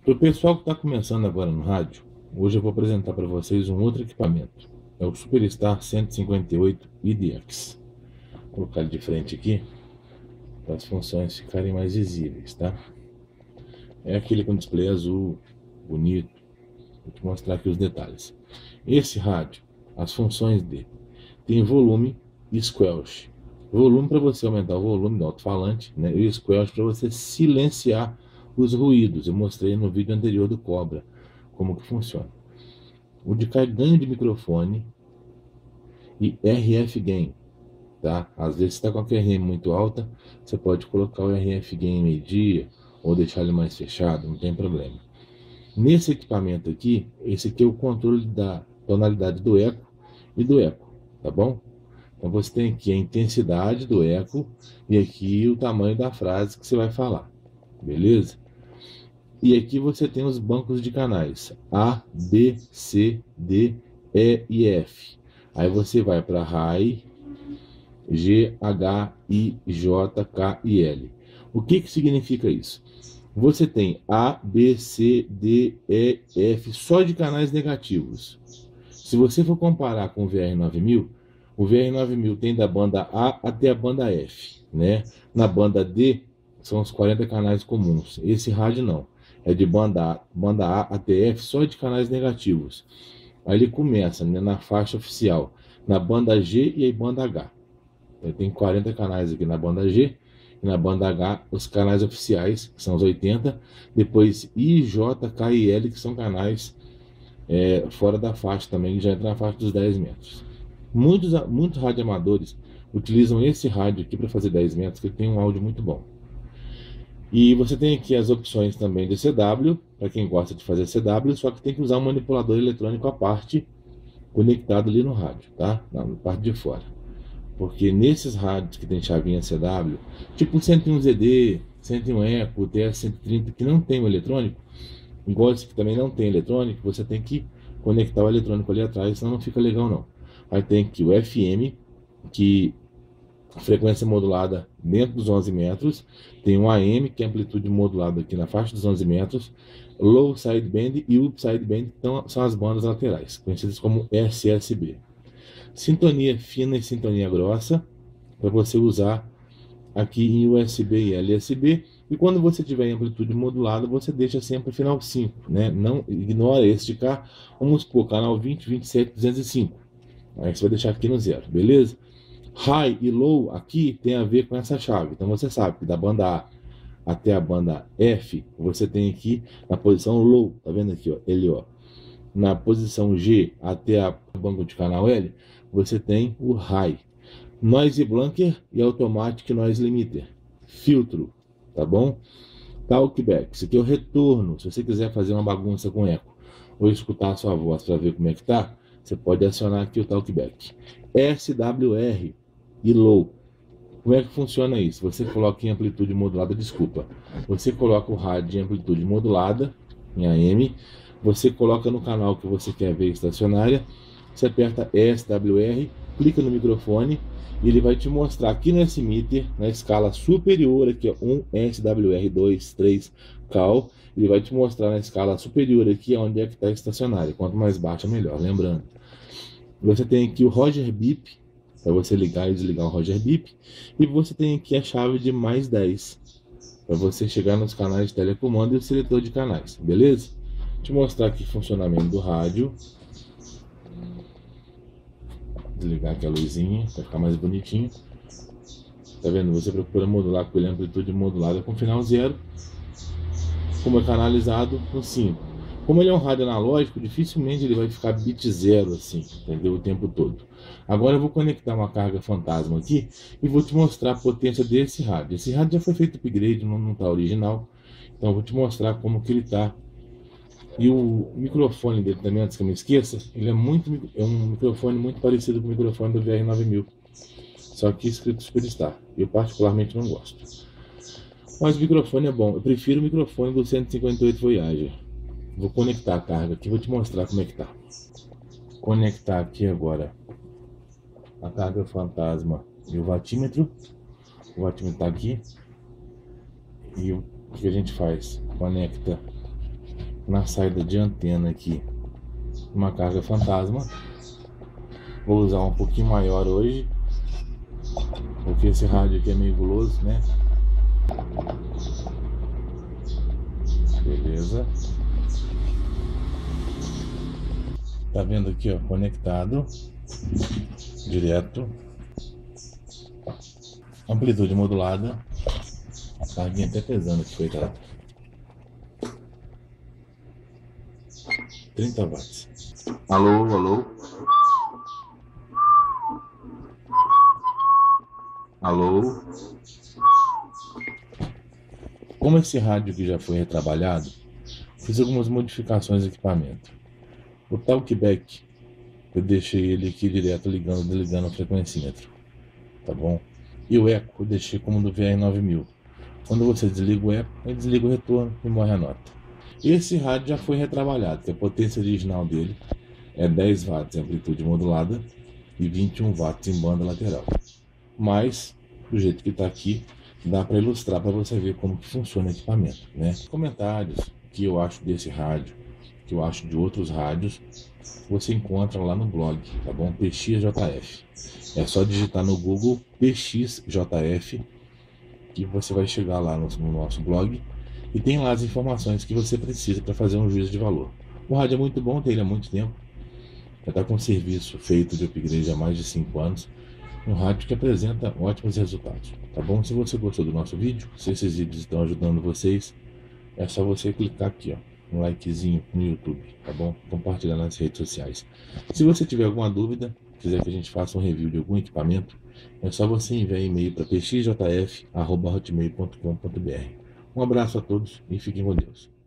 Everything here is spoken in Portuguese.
Para o pessoal que está começando agora no rádio, hoje eu vou apresentar para vocês um outro equipamento. É o Superstar 158 IDX. Vou colocar ele de frente aqui para as funções ficarem mais visíveis, tá? É aquele com display azul, bonito. Vou te mostrar aqui os detalhes. Esse rádio, as funções dele, tem volume e squelch. Volume para você aumentar o volume do alto-falante, né? E o squelch para você silenciar os ruídos. Eu mostrei no vídeo anterior do Cobra como que funciona. O de ganho de microfone e RF gain, tá? Às vezes está com a QRM muito alta, você pode colocar o RF gain meio-dia ou deixar ele mais fechado, não tem problema. Nesse equipamento aqui, esse aqui é o controle da tonalidade do eco e do eco, tá bom? Então você tem aqui a intensidade do eco e aqui o tamanho da frase que você vai falar, beleza? E aqui você tem os bancos de canais A, B, C, D, E e F. Aí você vai para High, G, H, I, J, K e L. O que significa isso? Você tem A, B, C, D, E, F só de canais negativos. Se você for comparar com o VR9000, o VR9000 tem da banda A até a banda F, né? Na banda D são os 40 canais comuns. Esse rádio não. É de banda A até F só de canais negativos. Aí ele começa, né, na faixa oficial, na banda G e aí banda H. Tem 40 canais aqui na banda G. E na banda H, os canais oficiais, que são os 80. Depois I, J, K e L, que são canais fora da faixa também, que já entra na faixa dos 10 metros. Muitos radioamadores utilizam esse rádio aqui para fazer 10 metros, que tem um áudio muito bom. E você tem aqui as opções também de CW, para quem gosta de fazer CW, só que tem que usar um manipulador eletrônico à parte, conectado ali no rádio, tá? Na parte de fora. Porque nesses rádios que tem chavinha CW, tipo 101ZD, 101 Eco, TS-130, que não tem o eletrônico, igual esse que também não tem eletrônico, você tem que conectar o eletrônico ali atrás, senão não fica legal não. Aí tem aqui o FM, que frequência modulada dentro dos 11 metros, tem um AM, que é amplitude modulada aqui na faixa dos 11 metros, Low Sideband e Up Sideband, então são as bandas laterais, conhecidas como SSB. Sintonia fina e sintonia grossa, para você usar aqui em USB e LSB, e quando você tiver em amplitude modulada, você deixa sempre final 5, né? Não ignora esse de cá, vamos supor, canal 20, 27, 205, aí você vai deixar aqui no 0, beleza? High e Low aqui tem a ver com essa chave, então você sabe que da banda A até a banda F, você tem aqui na posição Low, tá vendo aqui, ó, ele, ó. Na posição G até o banco de canal L, você tem o High. Noise Blanker e Automatic Noise Limiter. Filtro, tá bom? Talkback, isso aqui é o retorno. Se você quiser fazer uma bagunça com eco ou escutar a sua voz para ver como é que tá, você pode acionar aqui o Talkback. SWR e Low. Como é que funciona isso? Você coloca em amplitude modulada, você coloca o rádio em amplitude modulada, em AM, você coloca no canal que você quer ver estacionária, você aperta SWR, clica no microfone e ele vai te mostrar aqui no S-Meter, na escala superior, aqui ó, 1 SWR, 2, 3, Cal, ele vai te mostrar na escala superior aqui onde é que está estacionária, quanto mais baixa melhor, lembrando. Você tem aqui o Roger Beep, para você ligar e desligar o Roger Beep, e você tem aqui a chave de mais 10, para você chegar nos canais de telecomando e o seletor de canais, beleza? Vou te mostrar aqui o funcionamento do rádio. Desligar aqui a luzinha para ficar mais bonitinho. Tá vendo? Você procura modular com ele amplitude modulada com final 0. Como é canalizado no 5. Como ele é um rádio analógico, dificilmente ele vai ficar bit 0 assim, entendeu? O tempo todo. Agora eu vou conectar uma carga fantasma aqui e vou te mostrar a potência desse rádio. Esse rádio já foi feito upgrade, não está original. Então eu vou te mostrar como que ele está. E o microfone dele também, antes que eu me esqueça, ele é um microfone muito parecido com o microfone do VR9000. Só que escrito Superstar. Eu particularmente não gosto. Mas o microfone é bom. Eu prefiro o microfone do 158 Voyager. Vou conectar a carga aqui, vou te mostrar como é que tá. Conectar aqui agora a carga fantasma e o watímetro. O watímetro tá aqui. E o que a gente faz? Conecta na saída de antena aqui uma carga fantasma. Vou usar um pouquinho maior hoje, porque esse rádio aqui é meio guloso, né? Beleza. Tá vendo aqui, ó, conectado direto, amplitude modulada, a carguinha até pesando aqui, coitado. 30 watts. Alô, alô. Alô. Como esse rádio aqui já foi retrabalhado, fiz algumas modificações no equipamento. O talkback, eu deixei ele aqui direto ligando e desligando o frequencímetro, tá bom? E o eco eu deixei como do VR9000. Quando você desliga o eco, ele desliga o retorno e morre a nota. Esse rádio já foi retrabalhado, que a potência original dele é 10 watts em amplitude modulada e 21 watts em banda lateral. Mas, do jeito que está aqui, dá para ilustrar para você ver como que funciona o equipamento, né? Comentários que eu acho desse rádio, que eu acho de outros rádios, você encontra lá no blog, tá bom? PXJF. É só digitar no Google PXJF que você vai chegar lá no nosso blog e tem lá as informações que você precisa para fazer um juízo de valor. O rádio é muito bom, tem ele há muito tempo. Já está com um serviço feito de upgrade há mais de 5 anos. Um rádio que apresenta ótimos resultados, tá bom? Se você gostou do nosso vídeo, se esses vídeos estão ajudando vocês, é só você clicar aqui, ó, um likezinho no YouTube, tá bom? Compartilhar nas redes sociais. Se você tiver alguma dúvida, quiser que a gente faça um review de algum equipamento, é só você enviar e-mail para pxjf@hotmail.com.br. Um abraço a todos e fiquem com Deus.